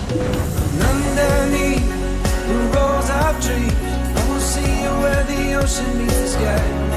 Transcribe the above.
Underneath the rows of trees, I will see you where the ocean meets the sky.